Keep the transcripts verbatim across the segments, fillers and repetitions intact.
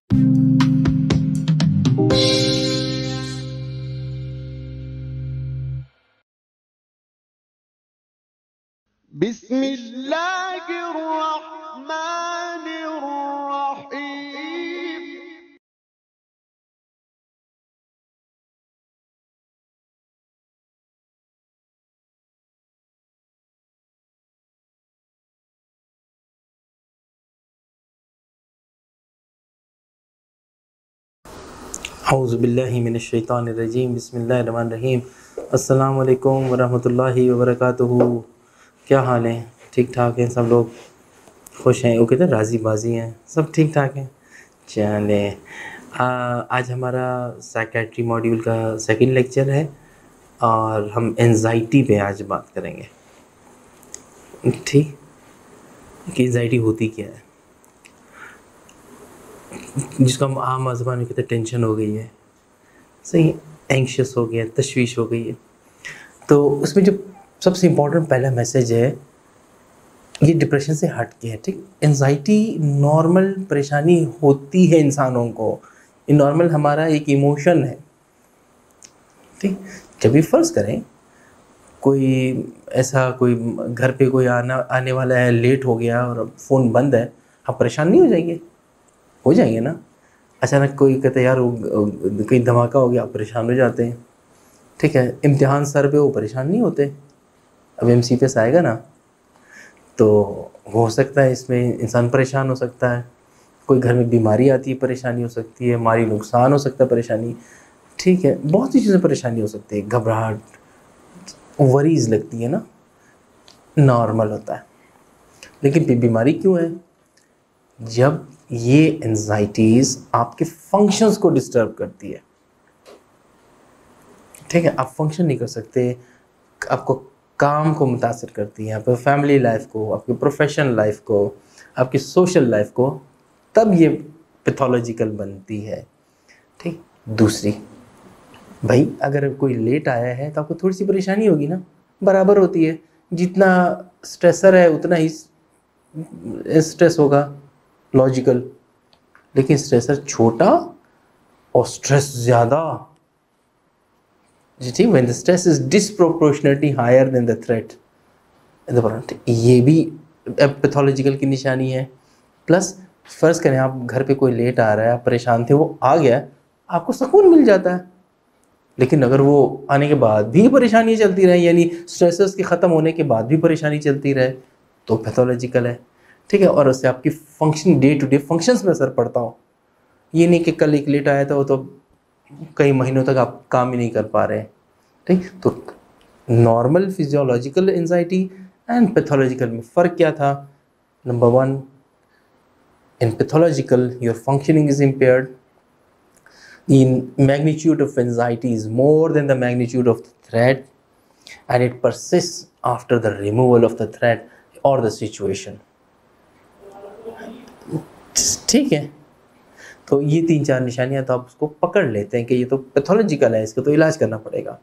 बिस्मिल्लाहिर्रहमानिर्रहीम। औज़ुबिल्लाहि मिनश्शैतानिर्रजीम बिस्मिल्लाहिर्रहमानिर्रहीम। अस्सलामु अलैकुम वरहमतुल्लाहि वबरकातुहू। क्या हाल है? ठीक ठाक हैं सब लोग? खुश हैं? वो कहते हैं राज़ी बाज़ी हैं, सब ठीक ठाक हैं। चले आज हमारा साइकेट्री मॉड्यूल का सेकंड लेक्चर है और हम एंजाइटी पे आज बात करेंगे। ठीक, कि एंजाइटी होती क्या है, जिसको हम आम ज़बान में कहते हैं टेंशन हो गई है, सही, एंग्शियस हो गया, तशवीश हो गई है। तो उसमें जो सबसे इम्पोर्टेंट पहला मैसेज है, ये डिप्रेशन से हट के है। ठीक, एंजाइटी नॉर्मल परेशानी होती है इंसानों को, ये नॉर्मल हमारा एक इमोशन है। ठीक, जब भी फ़र्ज़ करें कोई ऐसा कोई घर पे कोई आना आने वाला है, लेट हो गया और फ़ोन बंद है, आप परेशान नहीं हो जाएंगे? हो जाएंगे ना। अचानक कोई कहते हैं यार वो कहीं धमाका हो गया, आप परेशान हो जाते हैं। ठीक है, इम्तिहान सर पे, वो परेशान नहीं होते। अब एम सी पे से आएगा ना, तो हो सकता है इसमें इंसान परेशान हो सकता है। कोई घर में बीमारी आती है, परेशानी हो सकती है, माली नुकसान हो सकता है, परेशानी। ठीक है, बहुत सी चीज़ें परेशानी हो सकती है, घबराहट, वरीज लगती है ना, नॉर्मल होता है। लेकिन बीमारी क्यों है? जब ये एंजाइटीज़ आपके फंक्शंस को डिस्टर्ब करती है। ठीक है, आप फंक्शन नहीं कर सकते, आपको काम को मुतासिर करती है, आपकी फैमिली लाइफ को, आपकी प्रोफेशनल लाइफ को, आपकी सोशल लाइफ को, तब ये पैथोलॉजिकल बनती है। ठीक, दूसरी, भाई अगर कोई लेट आया है तो आपको थोड़ी सी परेशानी होगी ना, बराबर होती है। जितना स्ट्रेसर है उतना ही स्ट्रेस होगा, लॉजिकल। लेकिन स्ट्रेसर छोटा और स्ट्रेस ज़्यादा, जी ठीक, when the stress is disproportionately higher than the threat, ये भी पैथोलॉजिकल की निशानी है। प्लस फ़र्ज़ करें आप घर पे कोई लेट आ रहा है, आप परेशान थे, वो आ गया, आपको सुकून मिल जाता है। लेकिन अगर वो आने के बाद भी परेशानी चलती रहे, यानी स्ट्रेसेस के ख़त्म होने के बाद भी परेशानी चलती रहे, तो पैथोलॉजिकल है। ठीक है, और उससे आपकी function, day to day functions में असर पड़ता हो। ये नहीं कि कल एक लेट आया था वो तो कई महीनों तक आप काम ही नहीं कर पा रहे। ठीक, तो normal physiological anxiety and pathological में फ़र्क क्या था? Number one, in pathological your functioning is impaired, the magnitude of anxiety is more than the magnitude of the threat, and it persists after the removal of the threat or the situation. ठीक है, तो ये तीन चार निशानियां तो आप उसको पकड़ लेते हैं कि ये तो पैथोलॉजिकल है, इसको तो इलाज करना पड़ेगा।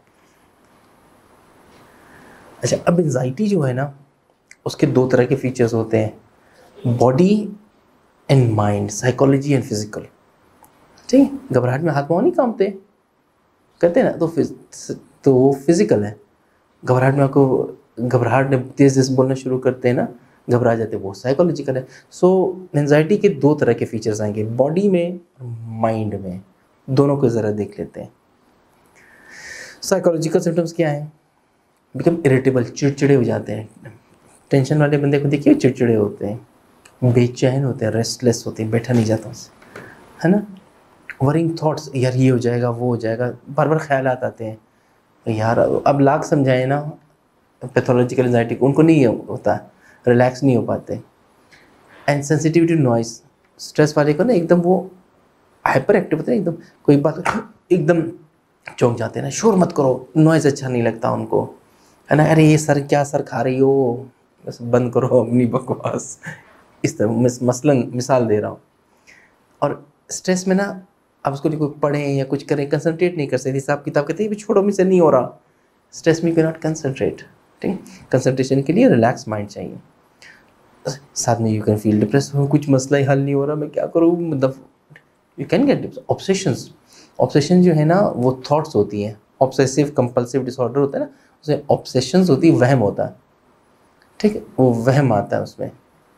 अच्छा, अब एंजाइटी जो है ना, उसके दो तरह के फीचर्स होते हैं, body and mind, psychology and physical. ठीक, घबराहट में हाथ पाँव नहीं कांपते कहते हैं ना, तो तो वो फिजिकल है। घबराहट में आपको घबराहट में तेज़ तेज़ बोलना शुरू करते हैं ना, घबरा जाते हैं, वो साइकोलॉजिकल है। सो एंजाइटी के दो तरह के फीचर्स आएंगे, बॉडी में और माइंड में, दोनों को ज़रा देख लेते हैं। साइकोलॉजिकल सिम्टम्स क्या हैं? बिकम इरिटेबल, चिड़चिड़े हो जाते हैं। टेंशन वाले बंदे को देखिए, चिड़चिड़े होते हैं, बेचैन होते हैं, रेस्टलेस होते हैं, बैठा नहीं जाता उनसे, है ना। वरिंग थॉट्स, यार ये हो जाएगा, वो हो जाएगा, बार बार ख्यालात आते हैं। यार अब लाख समझाए ना पैथोलॉजिकल एंजाइटी को, उनको नहीं होता, रिलैक्स नहीं हो पाते। And sensitivity to noise, stress वाले को ना एकदम वो हाइपर एक्टिव होते हैं, एकदम कोई बात एकदम चौंक जाते हैं ना, शोर मत करो, नॉइज़ अच्छा नहीं लगता उनको, है ना। अरे ये सर क्या सर खा रही हो, बस बंद करो अपनी बकवास। इस तरह मैं मसलन मिसाल दे रहा हूँ। और स्ट्रेस में ना आप उसको कोई पढ़ें या कुछ करें, कंसंट्रेट नहीं कर सकते, हिसाब किताब कहते हैं भी छोड़ो, मुझसे नहीं हो रहा, स्ट्रेस में कैन नॉट कंसंट्रेट। ठीक, कंसंट्रेशन के लिए रिलैक्स माइंड चाहिए। साथ में यू कैन फील डिप्रेस, कुछ मसला ही हल नहीं हो रहा, मैं क्या करूँ, मतलब you can get obsessions. Obsession जो है ना वो थॉट्स होती हैं, ऑब्सेसिव कंपल्सिव डिसऑर्डर होता है ना, उसमें ऑब्सेशंस होती है, वहम होता है, ठीक है, वो वहम आता है उसमें।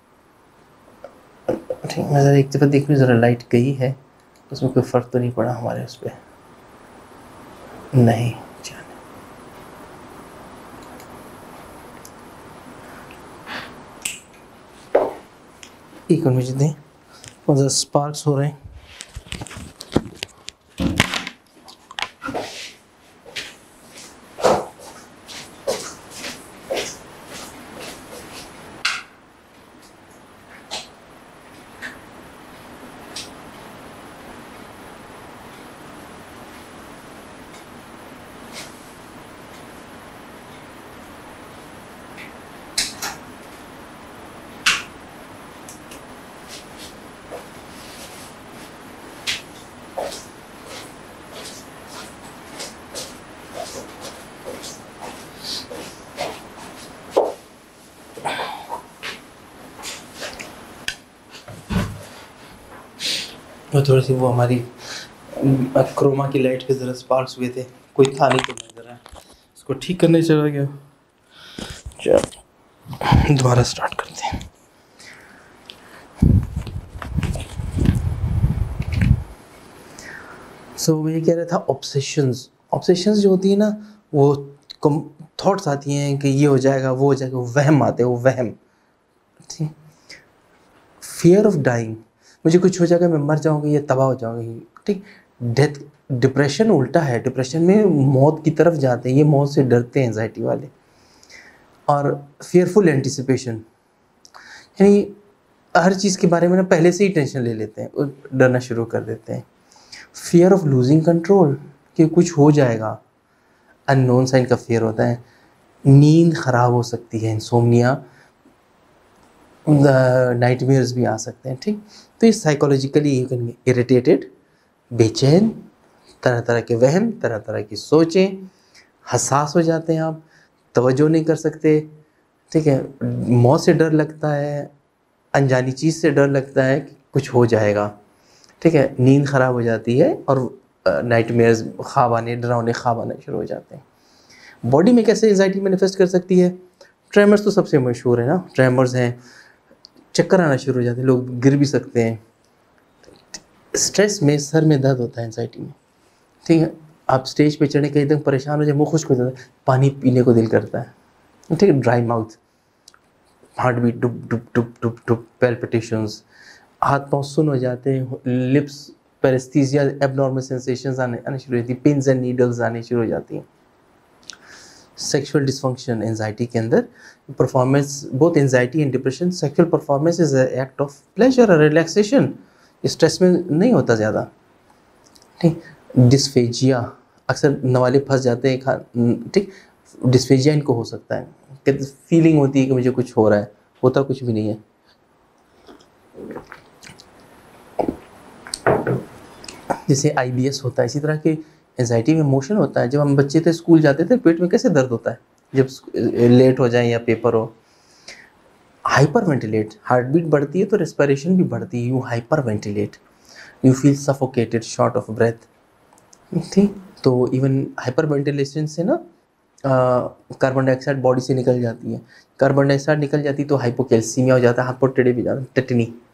ठीक, मैं ज़रा एक दफ़ा देख लूँ, ज़रा लाइट गई है, उसमें कोई फ़र्क तो नहीं पड़ा हमारे उस पर? नहीं, एक मिनट मुझे दें, और ज़रा स्पार्क्स हो रहे हैं। वो थोड़ी सी वो हमारी क्रोमा की लाइट के ज़रा स्पार्क्स हुए थे, कोई था नहीं तो मैं ज़रा इसको ठीक करने चला गया। चलो दोबारा स्टार्ट करते हैं। सो so, मैं ये कह रहा था ऑब्सेशंस। ऑब्सेशंस जो होती है ना, वो थॉट्स आती हैं कि ये हो जाएगा वो हो जाएगा, वो वहम आते हैं, वो वहम। ठीक, फियर ऑफ डाइंग, मुझे कुछ हो जाएगा, मैं मर जाऊंगी या तबाह हो जाऊंगी। ठीक, डेथ, डिप्रेशन उल्टा है, डिप्रेशन में मौत की तरफ जाते हैं, ये मौत से डरते हैं एंजाइटी वाले। और फियरफुल एंटिसिपेशन, यानी हर चीज़ के बारे में ना पहले से ही टेंशन ले लेते हैं, डरना शुरू कर देते हैं। फियर ऑफ लूजिंग कंट्रोल, कि कुछ हो जाएगा, अननोन साइन का फियर होता है। नींद ख़राब हो सकती है, इंसोम्निया, नाइटमेयर्स भी आ सकते हैं। ठीक, तो ये साइकोलॉजिकली यू कैन इरिटेटेड, बेचैन, तरह तरह के वहम, तरह तरह की सोचें, हसास हो जाते हैं आप, तवज्जो नहीं कर सकते। ठीक है, मौत से डर लगता है, अनजानी चीज़ से डर लगता है कि कुछ हो जाएगा। ठीक है, नींद ख़राब हो जाती है और नाइटमेयर्स, ख्वाब आने, डरावने ख्वाब आने शुरू हो जाते हैं। बॉडी में कैसे एंजाइटी मैनिफेस्ट कर सकती है? ट्रेमर्स तो सबसे मशहूर है ना, ट्रेमर्स हैं, चक्कर आना शुरू हो जाते हैं, लोग गिर भी सकते हैं। स्ट्रेस में सर में दर्द होता है एंजाइटी में। ठीक है, आप स्टेज पे चढ़े के एकदम परेशान हो जाए, मुँह खुश्क हो जाता है, पानी पीने को दिल करता है। ठीक है, dry mouth, heart beat dup dup dup dup dup, palpitations, हाथ पाँव सुन हो जाते हैं, लिप्स पैरेस्थीसिया, एबनॉर्मल सेंसेशंस आने आने शुरू हो जाती है, पिन्स एंड नीडल्स आने शुरू हो जाती हैं। सेक्सुअल डिसफंक्शन एंजाइटी के अंदर, performance, both anxiety and depression, sexual performance is act of pleasure और रिलैक्सेशन, स्ट्रेस में नहीं होता ज़्यादा। ठीक, डिस्फेजिया, अक्सर नवाले फंस जाते हैं खा, ठीक, डिस्फेजिया इनको हो सकता है कि फीलिंग होती है कि मुझे कुछ हो रहा है, होता कुछ भी नहीं है। जैसे आई बी एस होता है, इसी तरह के एंजाइटी में मोशन होता है। जब हम बच्चे थे, स्कूल जाते थे, पेट में कैसे दर्द होता है जब लेट हो जाए या पेपर हो। हाइपर वेंटिलेट, हार्ट बीट बढ़ती है तो रेस्पिरेशन भी बढ़ती है, you hyperventilate, you feel suffocated, short of breath. ठीक, तो इवन हाइपर वेंटिलेशन से ना कार्बन डाइऑक्साइड बॉडी से निकल जाती है, कार्बन डाइऑक्साइड निकल जाती है तो हाइपोकैल्सीमिया हो जाता है, हाथ पर टेढ़े भी जाता है, टेटनी।